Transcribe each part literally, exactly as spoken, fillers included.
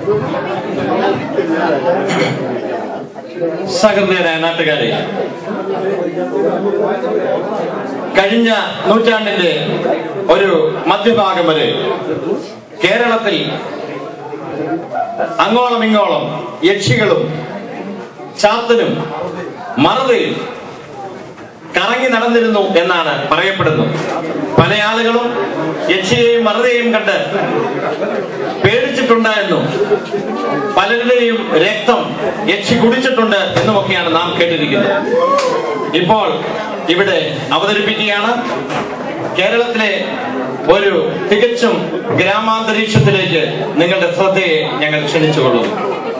സഹൃദയരായ നാട്ടുകാരെ, കഴിഞ്ഞ നൂറ്റാണ്ടിന്റെ ഒരു മധ്യഭാഗം വരെ കേരളത്തിൽ അങ്ങോളം ഇങ്ങോളം യക്ഷികളും ചാത്തനും മറുതയും കറങ്ങി നടന്നിരുന്നു എന്നാണ് പറയപ്പെടുന്നത്. പല ആളുകളും യക്ഷിയെയും മറുതയെയും കണ്ട് പേടിച്ചിട്ടുണ്ട് എന്നും പലരുടെയും രക്തം യക്ഷി കുടിച്ചിട്ടുണ്ട് എന്നുമൊക്കെയാണ് നാം കേട്ടിരിക്കുന്നത്. ഇപ്പോൾ ഇവിടെ അവതരിപ്പിക്കുകയാണ് കേരളത്തിലെ ഒരു തികച്ചും ഗ്രാമാന്തരീക്ഷത്തിലേക്ക് നിങ്ങളുടെ ശ്രദ്ധയെ ഞങ്ങൾ ക്ഷണിച്ചുകൊള്ളുന്നു.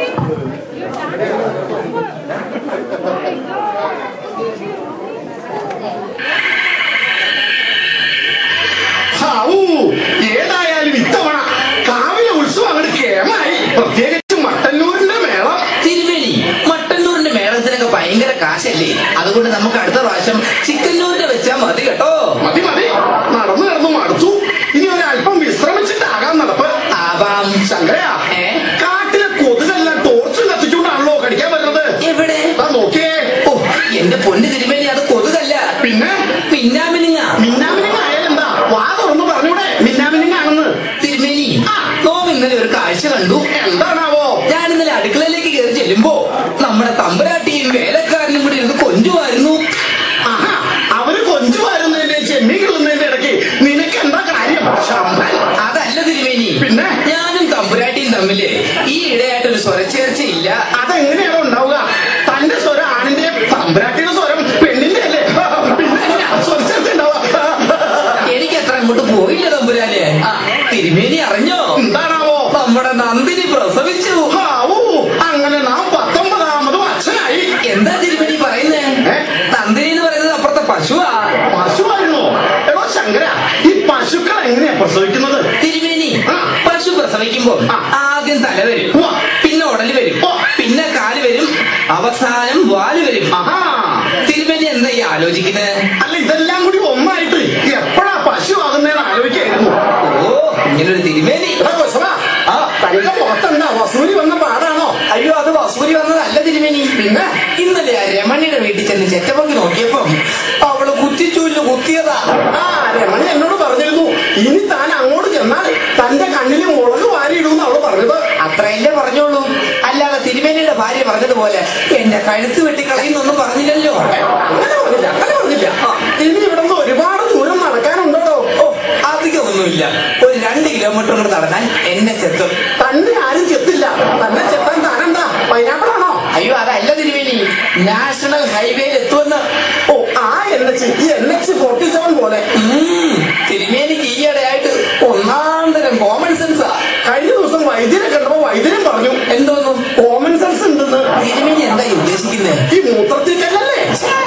ഏതായാലും ഇത്തവണ കാവിലെ ഉത്സവം അങ്ങോട്ട് കേമായി. പ്രത്യേകിച്ച് മട്ടന്നൂരിന്റെ മേളം. തിരുവേലി, മട്ടന്നൂരിന്റെ മേളത്തിനൊക്കെ ഭയങ്കര കാശല്ലേ? അതുകൊണ്ട് നമുക്ക് അടുത്ത പ്രാവശ്യം ചിക്കന്നൂരിന്റെ വെച്ചാ മതി കേട്ടോ. മതി മതി, നടന്നു നടന്നു മടുത്തു. ഇനി ഒരല്പം വിശ്രമിച്ചിട്ടാകാം നടപ്പ്. ആവാം. ശങ്കരയാ, കാട്ടിലെ കൊതുകെല്ലാം ടോർച്ച് കത്തിച്ചുകൊണ്ടാണല്ലോ കടിക്കാൻ വരുന്നത്. എവിടെ നോക്കിയേ. ഓ എന്റെ പൊന്ന് തിരുവേലി, അത് കൊതുകല്ല, പിന്നെ മിന്നാമിനിങ്ങ. മിന്നാമിനിങ്ങ ആയാലെന്താ? വാ തുറന്ന് പറഞ്ഞൂടെ മിന്നാമിനിങ്ങാണെന്ന്. തിരുമേനി, നോം ഇന്നലെ ഒരു കാഴ്ച കണ്ടു. എന്താണാവോ? ഞാൻ ഇന്നലെ അടുക്കളയിലേക്ക് കയറി ചെല്ലുമ്പോ നമ്മുടെ തമ്പുരാട്ടിയും വേലക്കാരനും കൂടി ഇരുന്ന് കൊഞ്ചുമായിരുന്നു. ആഹാ, അവര് കൊഞ്ചുമായിരുന്നതിന്റെ ചെമ്മി കിളുന്നതിന്റെ ഇടയ്ക്ക് നിനക്ക് എന്താ കാര്യം? അതല്ല തിരുമേനി, പിന്നെ ഞാനും തമ്പുരാട്ടിയും തമ്മില് ഈ ഇടയായിട്ടൊരു സ്വരച്ചേർച്ചയില്ല. അതെങ്ങനെയാണോ ഉണ്ടാവുക? തന്റെ സ്വരം ആണിന്റെ, തമ്പുരാട്ടിയുടെ സ്വരം പെണ്ണിന്റെ അല്ലേ? പിന്നെ സ്വരച്ചേർച്ച ഉണ്ടാവുക? എനിക്ക് അത്ര അങ്ങോട്ട് പോയില്ല തമ്പുരാന്. തിരുമേനി അറിഞ്ഞോ? എന്താണാവോ? നമ്മുടെ നന്ദിനി പ്രസവിച്ചു. അങ്ങനെ നാം പത്തൊമ്പതാമതും അച്ഛനായി. എന്താ തിരുമേനി പറയുന്നേ? നന്ദിനി എന്ന് പറയുന്നത് അപ്പുറത്തെ പശുവാ. പശുവായിരുന്നോ? എടോ ശങ്കര, ഈ പശുക്കൾ എങ്ങനെയാ പ്രസവിക്കുന്നത്? തിരുമേനി, പശു പ്രസവിക്കുമ്പോ ആദ്യം തല വരും, പിന്നെ ഉടല് വരും, പിന്നെ കാല് വരും, അവസാനം വാല് വരും. തിരുമേനി എന്താ ഈ ആലോചിക്കുന്നത്? അല്ല, ഇതെല്ലാം കൂടി ഒന്നായിട്ട് എപ്പോഴാ പശു ആകുന്നതെന്ന് ആലോചിക്കായിരുന്നു. ഓ, ഇങ്ങനൊരു തിരുമേനി. തന്റെ പുറത്തെന്താ വസൂരി വന്ന പാടാണോ? അയ്യോ, അത് വസൂരി വന്നതല്ല തിരുമേനി. പിന്നെ ഇന്നലെ ആ രമണിയുടെ വീട്ടിൽ ചെന്ന് ചെറ്റപ്പൊക്കി നോക്കിയപ്പം അവള് കുറ്റിച്ചൂലിന് കുത്തിയതാ. ആ രമണി എന്നോട് പറഞ്ഞിരുന്നു, ഇനി താൻ അങ്ങോട്ട് ചെന്നാൽ തന്റെ കണ്ണിന് മുളക് വാരിയിടുമെന്ന് അവള് പറഞ്ഞത്. അത്രയല്ലേ പറഞ്ഞോളൂ, അല്ലാതെ തിരുമേനിയുടെ ഭാര്യ പറഞ്ഞതുപോലെ എന്റെ കഴുത്ത് വെട്ടിക്കളയുന്നൊന്നും പറഞ്ഞില്ലല്ലോ. അങ്ങനെ പറഞ്ഞില്ല, അങ്ങനെ പറഞ്ഞില്ല. ഇനി ഇവിടെ നിന്ന് ഒരുപാട് ദൂരം നടക്കാനുണ്ടോ? ഓ, അധികമൊന്നുമില്ല. ഒരു രണ്ട് കിലോമീറ്റർ കൂടെ നടന്നാൽ എന്നെ ചെത്തും. തന്നെ ആരും ചെത്തില്ല. തന്നെ ചെത്താൻ താനെന്താ പൈനാപ്പിൾ ആണോ? അയ്യോ, അതല്ല തിരുമേനി, നാഷണൽ ഹൈവേയിൽ എത്തുമെന്ന്. ഓ, ആ എൻ എച്ച്, ഈ എൻ എച്ച് ഫോർട്ടി സെവൻ പോലെ. തിരുമേനിക്ക് ഈയിടെയായിട്ട് ഒന്നാം തരം കോമൺ സെൻസാ. കഴിഞ്ഞ ദിവസം വൈദ്യരെ കണ്ടപ്പോ വൈദ്യരും പറഞ്ഞു എന്തോന്നു കോമൺ സെൻസ് ഉണ്ടെന്ന്. തിരുമേനി എന്താ ഉദ്ദേശിക്കുന്നത്? ഈ മൂത്രത്തിക്കല്ലേ?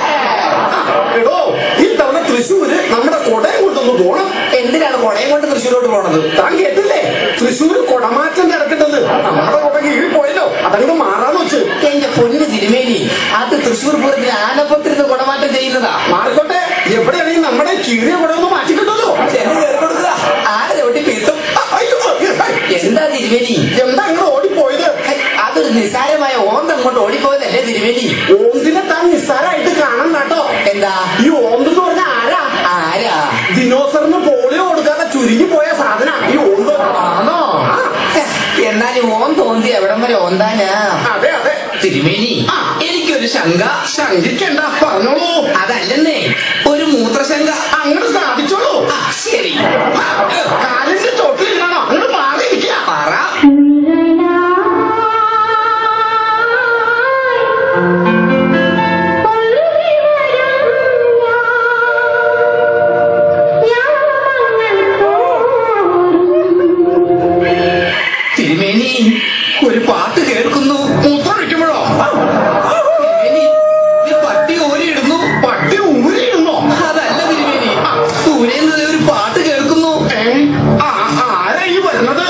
എടോ, ഈ തവണ തൃശ്ശൂര് നമ്മുടെ കൊടയം കൊണ്ടൊന്ന് പോണം. എന്തിനാണ് കൊടയം കൊണ്ട് തൃശ്ശൂരോട്ട് പോണത്? താൻ കേട്ടില്ലേ? തൃശ്ശൂര് കൊടമാറ്റം കിടക്കുന്നത്. നമ്മുടെ കൊട കീഴിൽ പോയല്ലോ, അതങ്ങോട്ട് മാറാന്ന് വെച്ച്. എന്റെ പൊന്ന് തിരുമേനി, അത് തൃശ്ശൂർ പൂരത്തിന് ആനപ്പത്തിരുന്ന് കുടമാറ്റം ചെയ്യുന്നതാ. മാറിക്കോട്ടെ, എവിടെയാണെങ്കിൽ നമ്മുടെ കീറിയ കുടയൊന്ന് മാറ്റി കിട്ടുമല്ലോ. ചെന്ന് കയറി കൊടുക്കുക, ആരെ ചവിട്ടി പീത്തും. എന്താ തിരുമേനി? എന്താ അങ്ങോട്ട് ഓടിപ്പോയത്? അതൊരു നിസ്സാരമായ ഓന്ത് അങ്ങോട്ട് ഓടിപ്പോയതല്ലേ തിരുമേനി? ഓന്തിനെ താൻ നിസ്സാരമായിട്ട് കാണണം കേട്ടോ. എന്താ ഈ ഓന്ത് എന്ന് പറഞ്ഞ ആരാ? ആരാ? ദിനോസറിന് പോളിയോ കൊടുക്കാതെ ചുരുങ്ങി പോയ സാധന ഈ ഓന്ത്. ആണോ? എന്നാലും ഓൻ തോന്തി എവിടം വരെ ഓന്താനാ? അതെ അതെ തിരുമേനി, എനിക്കൊരു ശങ്ക. ശങ്കിക്കണ്ട, പറഞ്ഞോളൂ. അതല്ലെന്നേ, ഒരു മൂത്രശങ്ക. അങ്ങോട്ട് സ്ഥാപിച്ചോളൂ. ശരി, കാലിന്റെ ചോട്ടിലിരുന്നാണോ? അങ്ങോട്ട് മാറിയിരിക്കുക. പറ. തിരുമേനി, ഒരു പാട്ട് കേൾക്കുന്നു. മൂത്രമൊഴിക്കുമ്പോഴോ? തിരുമേനി, പട്ടി ഊരിയിടുന്നു. പട്ടി ഊരിയിടുന്നോ? അതല്ല തിരുമേനി, ദൂരേന്ന് ഒരു പാട്ട് കേൾക്കുന്നു. ആരാ ഈ വരുന്നത്?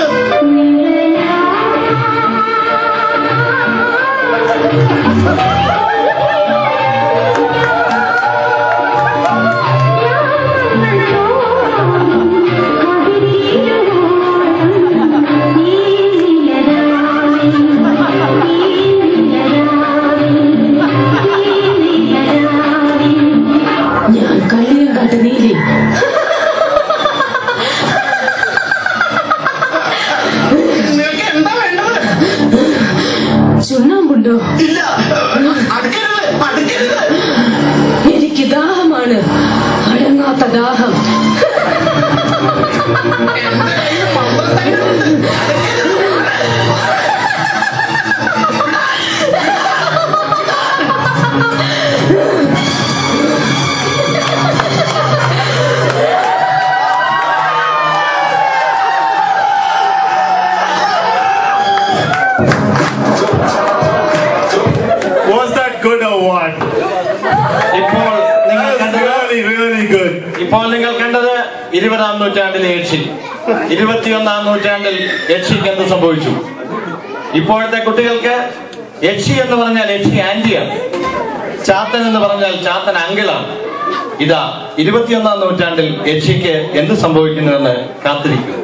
ദാഹമുണ്ടോ? ഇല്ല. അടുക്കരുത്, അടുക്കരുത്. എനിക്ക് ദാഹമാണ്, അടങ്ങാത്ത ദാഹം. എന്റെ കയ്യിൽ പന്ത്രണ്ട്. Was that good or what? ഇപ്പോൾ നിങ്ങൾ കണ്ടത് Really, really good. ഇപ്പോൾ നിങ്ങൾ കണ്ടത് ഇരുപതാം നൂറ്റാണ്ടിലെ യക്ഷി. ഇരുപത്തിയൊന്നാം നൂറ്റാണ്ടിൽ യക്ഷിക്ക് എന്ത് സംഭവിച്ചു? ഇപ്പോഴത്തെ കുട്ടികൾക്ക് യക്ഷി എന്ന് പറഞ്ഞാൽ യക്ഷി ആന്റിയാണ്, ചാത്തൻ എന്ന് പറഞ്ഞാൽ ചാത്തൻ അങ്കിളാണ്. ഇതാ ഇരുപത്തിയൊന്നാം നൂറ്റാണ്ടിൽ യക്ഷിക്ക് എന്ത് സംഭവിക്കുന്നുവെന്ന് കാത്തിരിക്കുന്നു.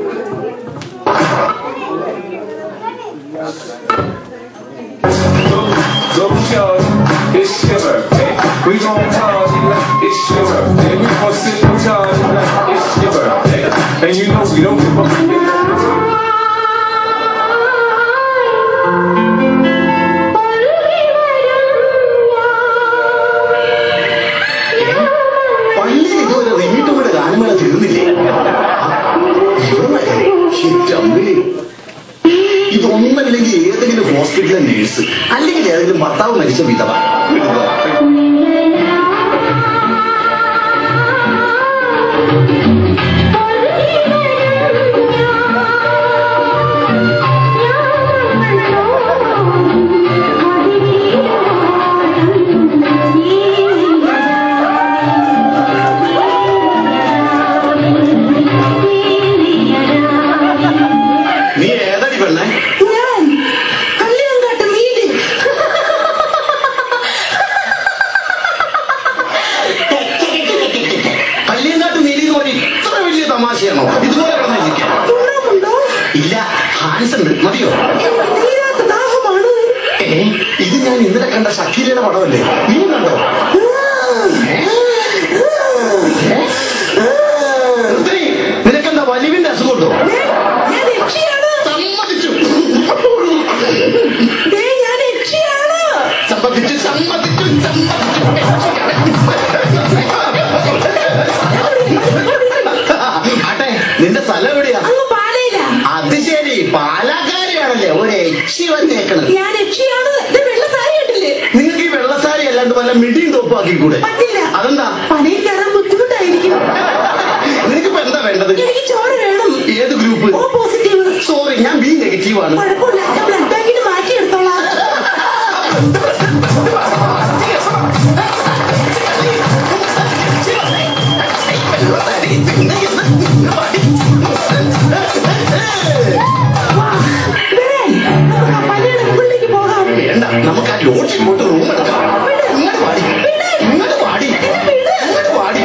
Don't charge, it's your birthday. We gon' party like it's your birthday. We gon' sit and charge like it's your birthday. And you know we don't give up. പള്ളിയിൽ ഇതുവരെ റിമീട്ടുകളുടെ ഗാനമേള തീർന്നില്ലേ? ഇതൊന്നല്ലെങ്കിൽ ഏതെങ്കിലും ഹോസ്പിറ്റലിലെ നേഴ്സ്, അല്ലെങ്കിൽ ഏതെങ്കിലും ഭർത്താവ് മരിച്ച വിധവ. നീ ഏതടി പെണ്ണേ? ഞാൻ കല്യാങ്കാട്ട് നീലി. കല്യാങ്കാട്ട് നീലി എന്ന് പറഞ്ഞ ഇത്ര വലിയ തമാശയാണോ? ഇതുപോലെ കിടന്നിരിക്കാം. തുണമുണ്ടോ? ഇല്ല, ഹാൻസ് ഉണ്ട്, മതിയോ? എനിക്ക് തീരാത്ത ദാഹമാണ്. ഏ, ഇത് ഞാൻ ഇന്നലെ കണ്ട ഷക്കീലയുടെ പടമല്ലേ? നീ കണ്ടോ? നിർത്തി. നിനക്കെന്താ വലിവിന്റെ അസുഖമുണ്ടോ? ഞാൻ യക്ഷിയാണ്. സമ്മതിച്ചു ദേ, ഞാൻ യക്ഷിയാണ്. സമ്മതിച്ചു സമ്മതിച്ചു സമ്മതിച്ചു. ആട്ടെ, നിന്റെ സ്ഥലം എവിടെയാ? അങ്ങ് പാലയില. അത് ശരി, പാലക്കാരിയാണല്ലേ ഒരു യക്ഷി വന്നേക്കണത്. ഞാൻ യക്ഷിയാണ്. ദേ, വെള്ള സാരി കണ്ടില്ലേ? നിങ്ങൾക്ക് ഈ വെള്ളസാരി അല്ലാണ്ട് വല്ല മിടിയും തോപ്പാക്കി കൂടെ? പറ്റില്ല. അതെന്താ? പണിയിൽ കയറാൻ ബുദ്ധിമുട്ടായിരിക്കും. നിനക്കിപ്പോ എന്താ വേണ്ടത്? എനിക്ക് ചോര വേണം. ഏത് ഗ്രൂപ്പ്? O positive. സോറി, ഞാൻ ബി നെഗറ്റീവ് ആണ്. കുഴപ്പമില്ല, ഞാൻ ബ്ലഡ് ബാങ്കിന് മാറ്റി എടുത്തോളാം. വരാൻ. നമുക്ക് ആ പള്ളിയുടെ മുകളിലേക്ക് പോകാം. വേണ്ട, നമുക്ക് ആ ലോഡ്ജിൽ പോയിട്ട് റൂം എടുക്കാം. ഇങ്ങോട്ട് പാടി, ഇങ്ങോട്ട് പാടി, ഇങ്ങോട്ട് പാടി.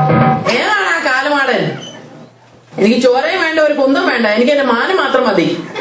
ഏതാണ് ആ കാലമാടൻ? എനിക്ക് ചോരയും വേണ്ട, ഒരു കുന്തം വേണ്ട, എനിക്ക് എന്റെ മാനം മാത്രം മതി.